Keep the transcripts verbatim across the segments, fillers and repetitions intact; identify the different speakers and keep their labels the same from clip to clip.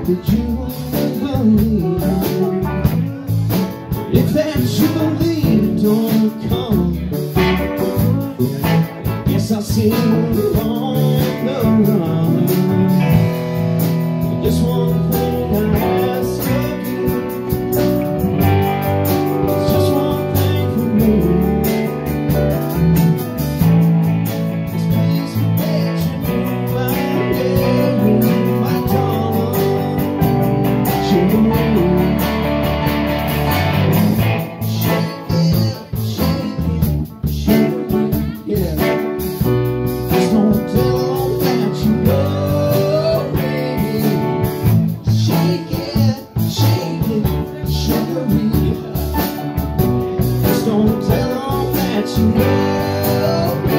Speaker 1: Did you believe? If that you believe don't come, yes, I'll see you on the run. Just one thing I ask of you, it's just one thing for me. It's please forget you, my baby, my darling. Shake it, shake it, shake it, yeah. Just don't tell them that you love me. Shake it, shake it, sugary. Just don't tell them that you love me.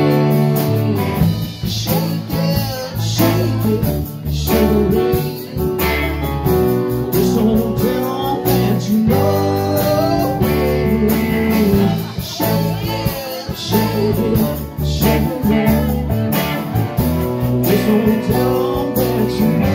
Speaker 1: Shake it, shake it, sugary. Just don't tell them that you love me. Shake it, shake it, sugary. Just don't tell them that you love me.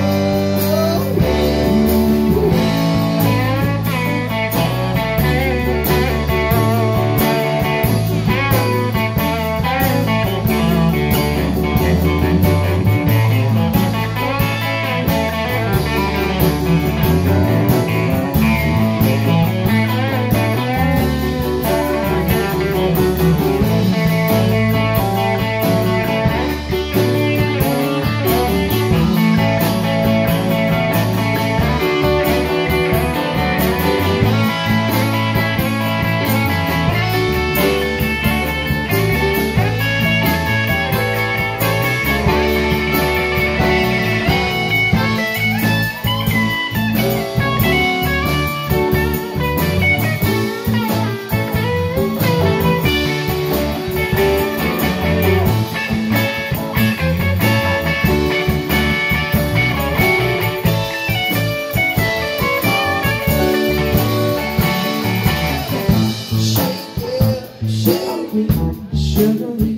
Speaker 1: Sugary,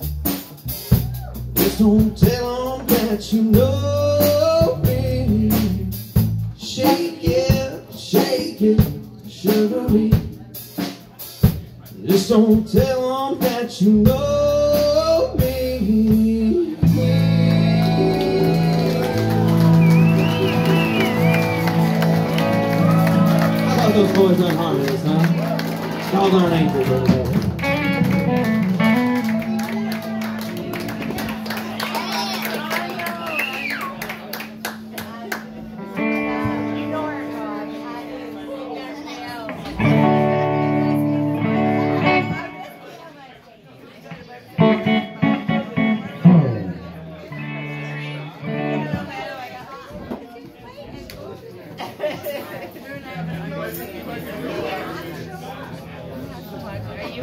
Speaker 1: just don't tell them that you know me. Shake it, shake it, sugary. Just don't tell them that you know me. How about those boys on harmonies, huh? Y'all aren't angels over there.
Speaker 2: Are you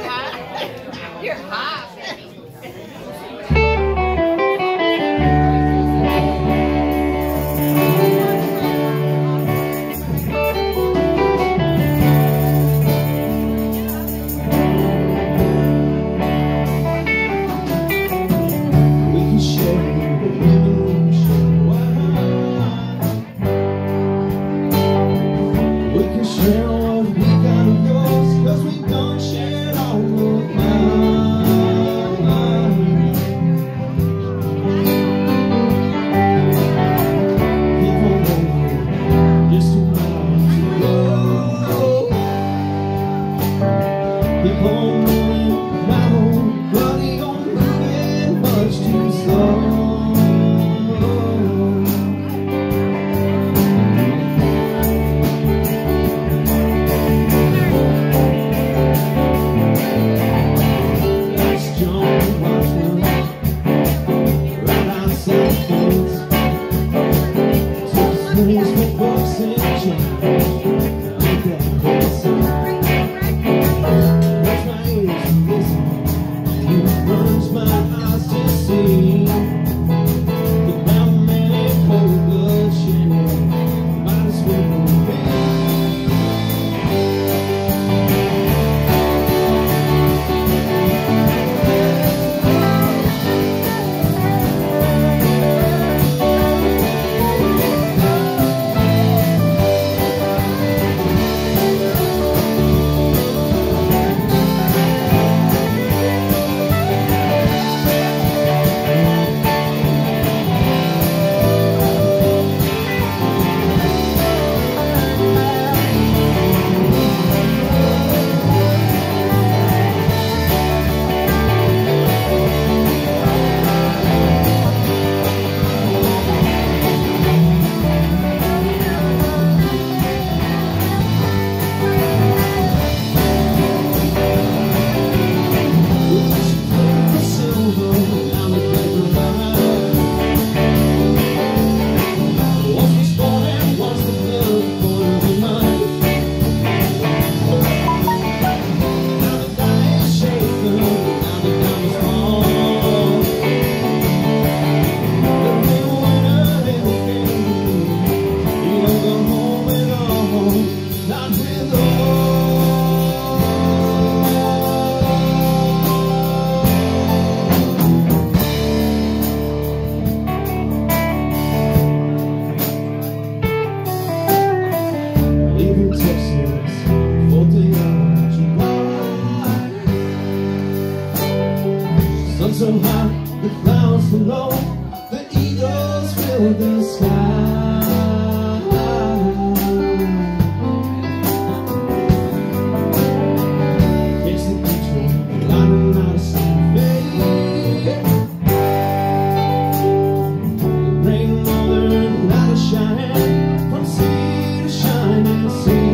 Speaker 1: so high, the clouds below, the eagles fill the sky. It's the control, lighting out a sun fade. Rain mother, light a shine, from sea to shining sea.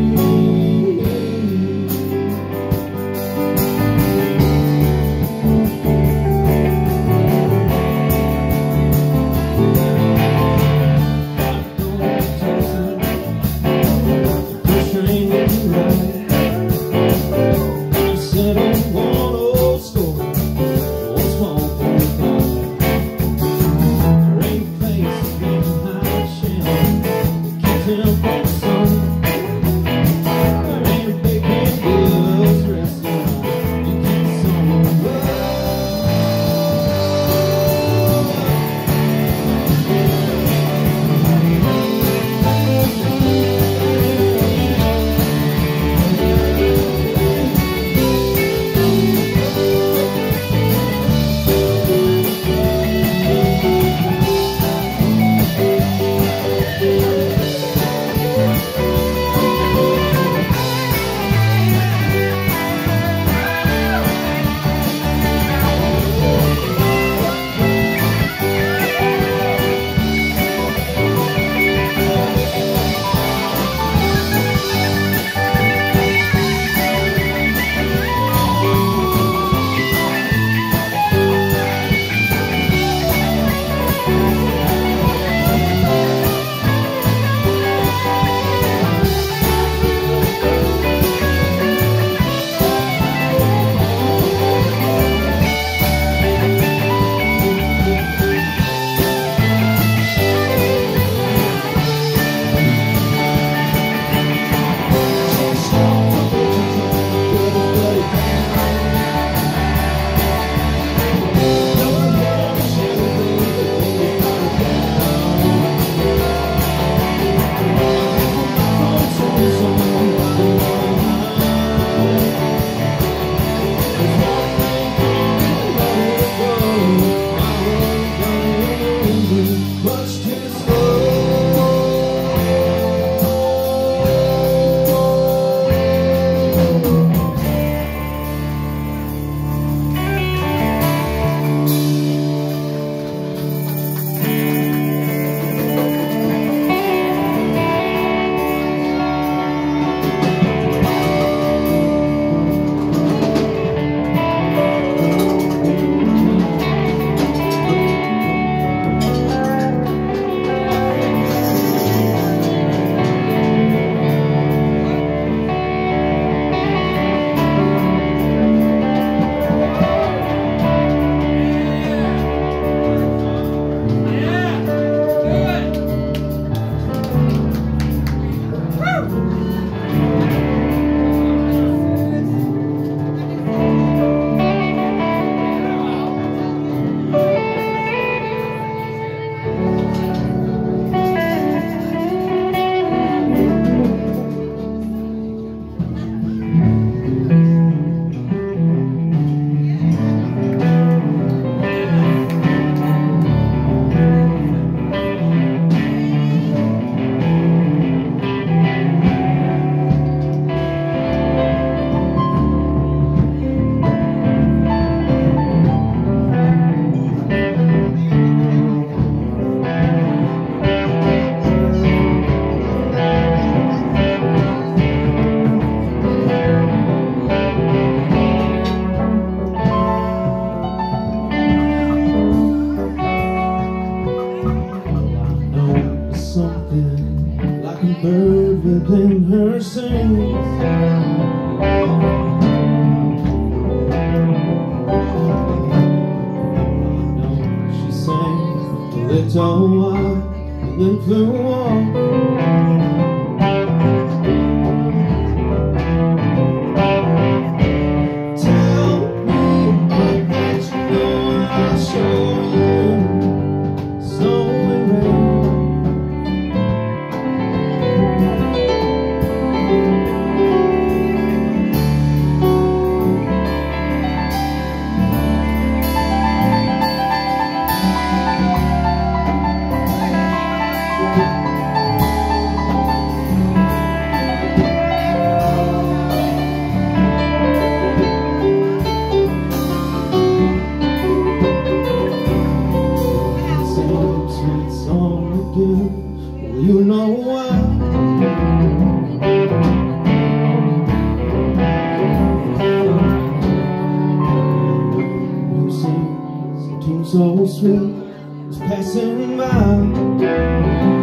Speaker 1: bird within her sings. She sang a little while and then flew off. so sweet was passing by.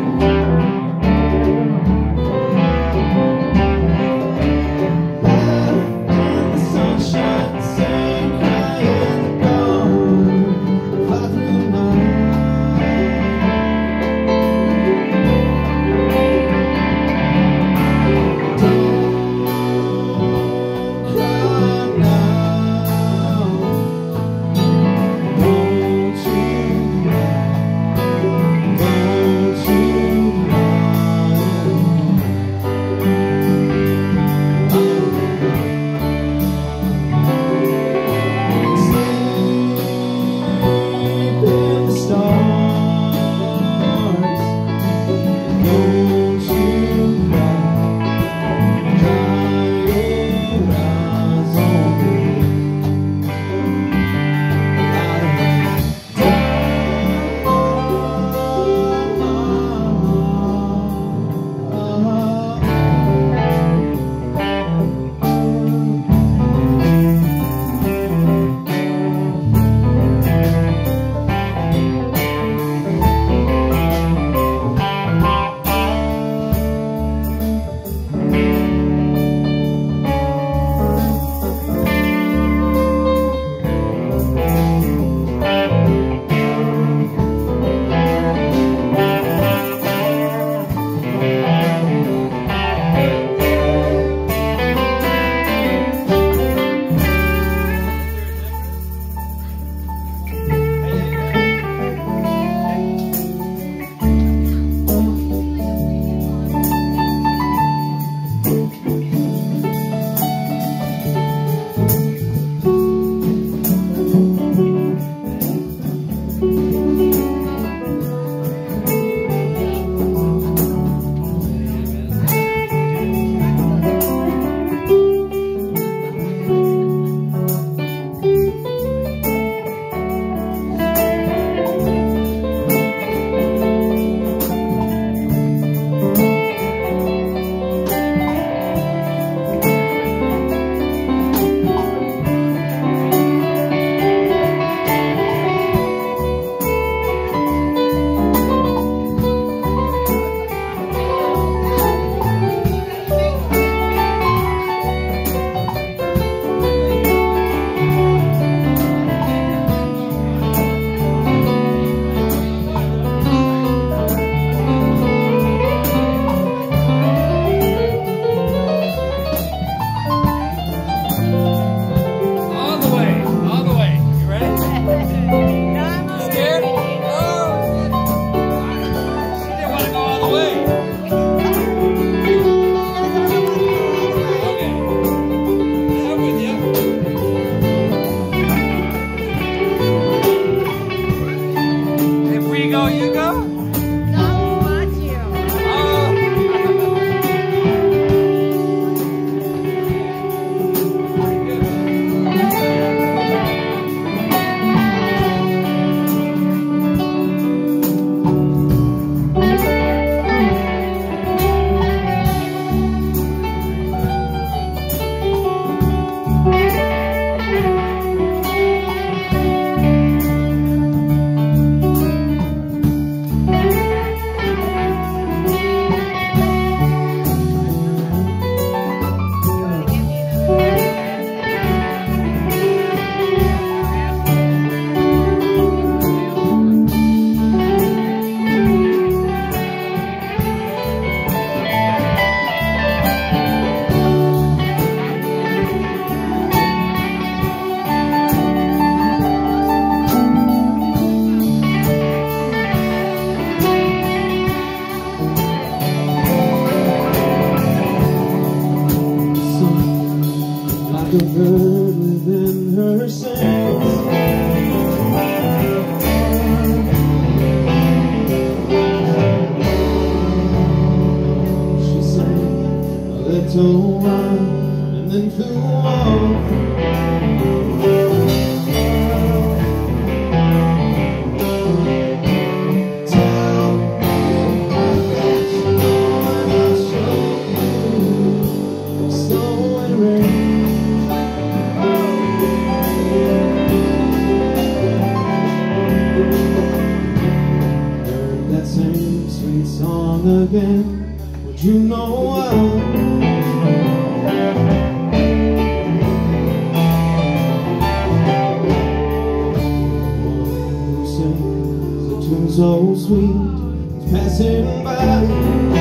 Speaker 1: Won't you wrong again, would you know why? So sweet, it's passing by.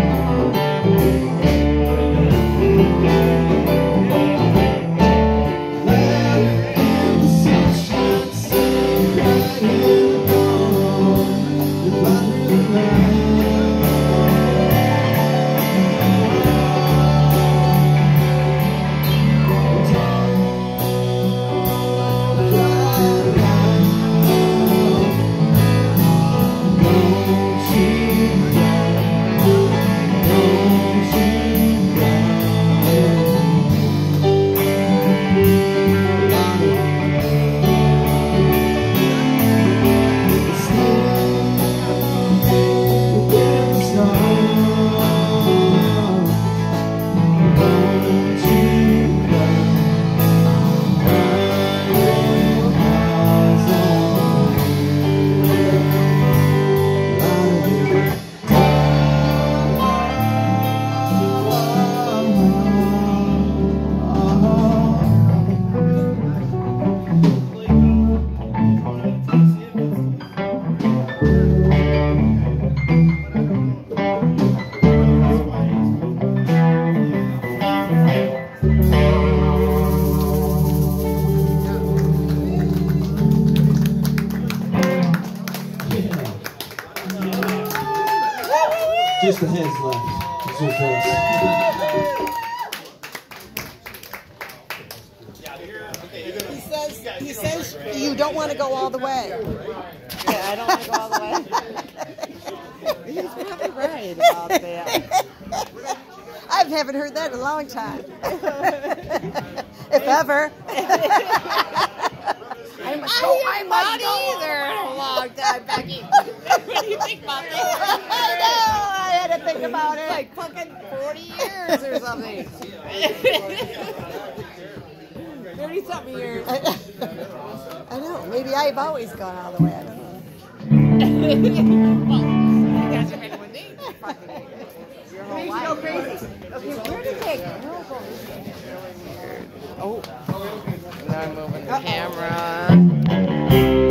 Speaker 1: Just the heads left. It's just us.
Speaker 2: He says, he says you don't want to go all the way.
Speaker 3: Yeah, I don't want to go all the way. He's probably right about that.
Speaker 2: I haven't heard that in a long time. If ever. I must go, I, I must
Speaker 3: not
Speaker 2: go.
Speaker 3: either in a long time, Becky. What do you think about that?
Speaker 2: I know, I had to think about it.
Speaker 3: Like fucking forty years or something. thirty something years.
Speaker 2: I, I know, maybe I've always gone all the way, I don't know.
Speaker 3: Well, that's what anyone needs. Fucking your whole
Speaker 2: Crazy,
Speaker 3: life.
Speaker 2: go crazy.
Speaker 3: Okay, where did they go? Oh. Now I'm moving the
Speaker 2: Uh-oh.
Speaker 3: camera.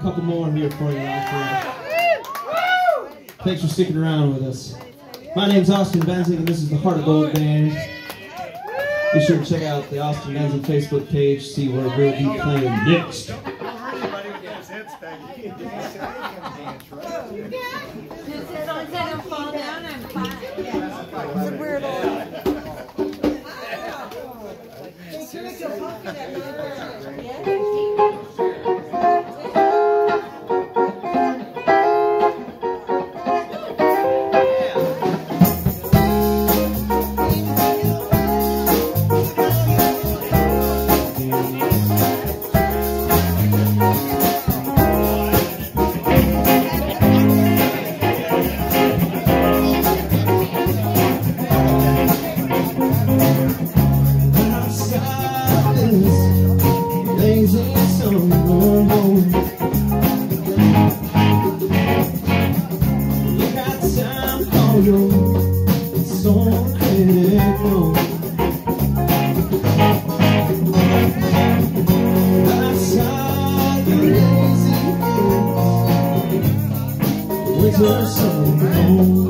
Speaker 1: couple more here for you. Right. Thanks for sticking around with us. My name's Austin Benzing, and this is the Heart of Gold Band. Be sure to check out the Austin Benzing Facebook page, see where we'll be playing next.
Speaker 2: It's a weird old.
Speaker 1: Winter, summer,